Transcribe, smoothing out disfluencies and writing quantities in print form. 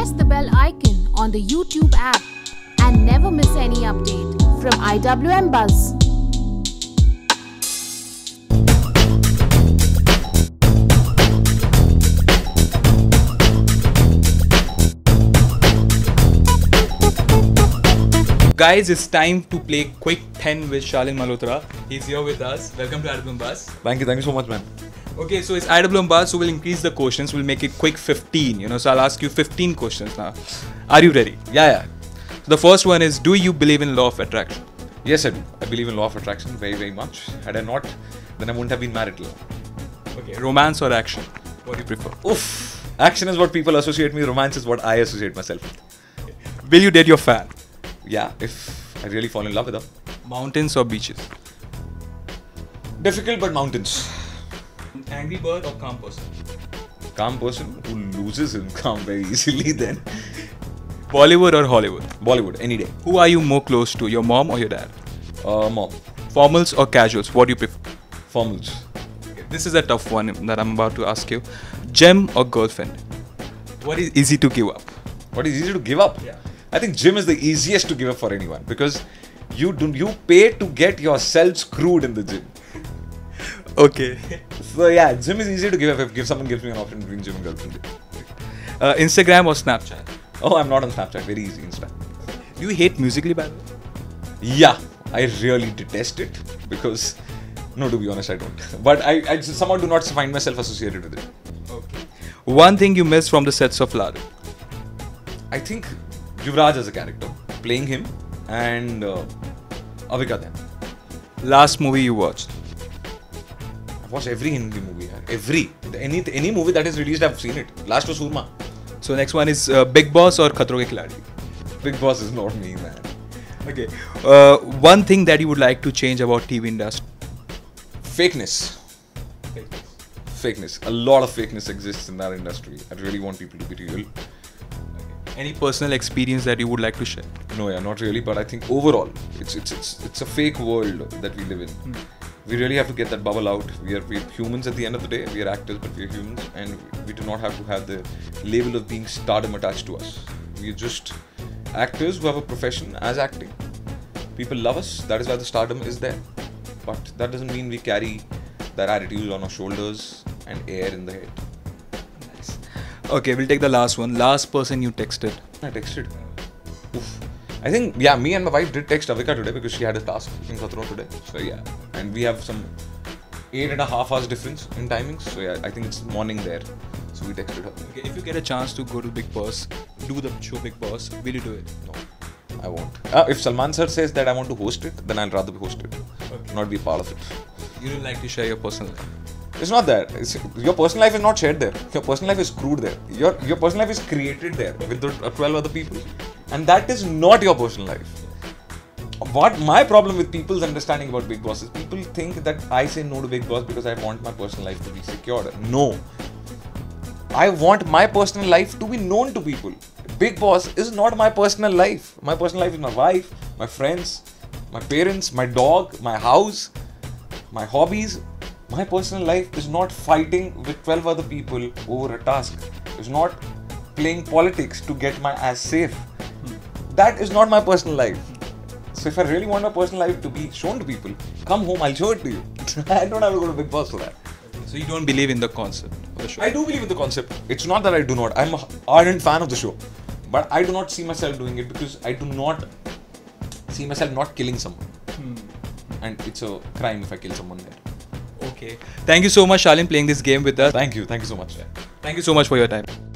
press the bell icon on the YouTube app and never miss any update from IWM Buzz. Guys, it's time to play Quick 10 with Shalin Malhotra. He's here with us. Welcome to IWM Buzz. Thank you so much, man. Okay, so it's IWM Buzz, so we'll increase the questions. We'll make it quick 15, so I'll ask you 15 questions now. Are you ready? Yeah. So the first one is, do you believe in law of attraction? Yes, I do. I believe in law of attraction very much. Had I not, then I wouldn't have been married till now. Okay, romance or action? What do you prefer? Oof. Action is what people associate me. Romance is what I associate myself with. Okay. Will you date your fan? Yeah, if I really fall in love with her. Mountains or beaches? Difficult, but mountains. Angry bird or calm person? Calm person who loses him calm very easily then. Bollywood or Hollywood? Bollywood, any day. Who are you more close to, your mom or your dad? Mom. Formals or casuals? What do you prefer? Formals. Okay, this is a tough one that I'm about to ask you. Gym or girlfriend? What is easy to give up? What is easy to give up? Yeah. I think gym is the easiest to give up for anyone because you pay to get yourself screwed in the gym. Okay. So yeah, gym is easy to give up if someone gives me an option between gym and girlfriend. Instagram or Snapchat? Oh, I'm not on Snapchat. Very easy, Insta. Do you hate Musical.ly, by the way? Yeah, I really detest it because, no, to be honest, I don't. But I just somehow do not find myself associated with it. Okay. One thing you miss from the sets of Lado? I think Yuvraj as a character, playing him, and Avika then. Last movie you watched? I've watched every Hindi movie. Any movie that is released, I've seen it. Last was Surma. So next one is Bigg Boss or Khatron Ke Khiladi? Bigg Boss is not me, man. Okay. One thing that you would like to change about TV industry? Fakeness. Fakeness. A lot of fakeness exists in that industry. I really want people to be real. Any personal experience that you would like to share? No, yeah, not really. But I think overall, it's a fake world that we live in. We really have to get that bubble out. We're humans at the end of the day. We are actors, but we're humans, and we do not have to have the label of being stardom attached to us. We're just actors who have a profession as acting. People love us. That is why the stardom is there. But that doesn't mean we carry that attitude on our shoulders and air in the head. Nice. Okay, we'll take the last one. Last person you texted? I texted. Oof. I think, yeah, me and my wife did text Avika today because she had a task in Khatron today. So, yeah. And we have some 8.5 hours difference in timings. So, yeah, I think it's morning there. So, we texted her. Okay, if you get a chance to go to Bigg Boss, do the show Bigg Boss, will you do it? No, I won't. If Salman sir says that I want to host it, then I'll rather be hosted. Okay. Not be a part of it. You don't like to share your personal life? It's not that. Your personal life is not shared there. Your personal life is screwed there. Your personal life is created there with the 12 other people. And that is not your personal life. What my problem with people's understanding about Bigg Boss is people think that I say no to Bigg Boss because I want my personal life to be secured. No. I want my personal life to be known to people. Bigg Boss is not my personal life. My personal life is my wife, my friends, my parents, my dog, my house, my hobbies. My personal life is not fighting with 12 other people over a task. It's not playing politics to get my ass safe. That is not my personal life. So if I really want my personal life to be shown to people, come home, I'll show it to you. I don't have to go to Bigg Boss for that. So you don't believe in the concept of the show? I do believe in the concept. It's not that I do not. I'm an ardent fan of the show. But I do not see myself doing it because I do not see myself not killing someone. And it's a crime if I kill someone there. Okay. Thank you so much, Shalin, playing this game with us. Thank you so much. Thank you so much for your time.